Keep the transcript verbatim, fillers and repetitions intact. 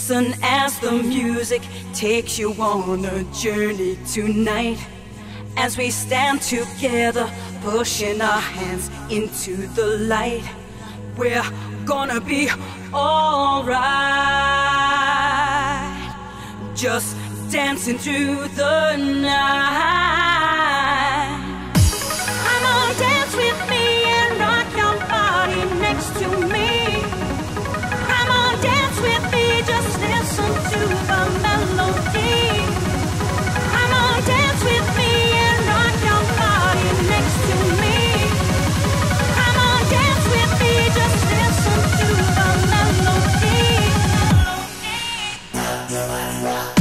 Listen as the music takes you on a journey tonight. As we stand together, pushing our hands into the light. We're gonna be alright. Just dancing through the night. Come on, dance with me and rock your body next to me. Come on, dance with me, just listen to the melody. Come on, dance with me and rock your body next to me. Come on, dance with me, just listen to the melody. Melody.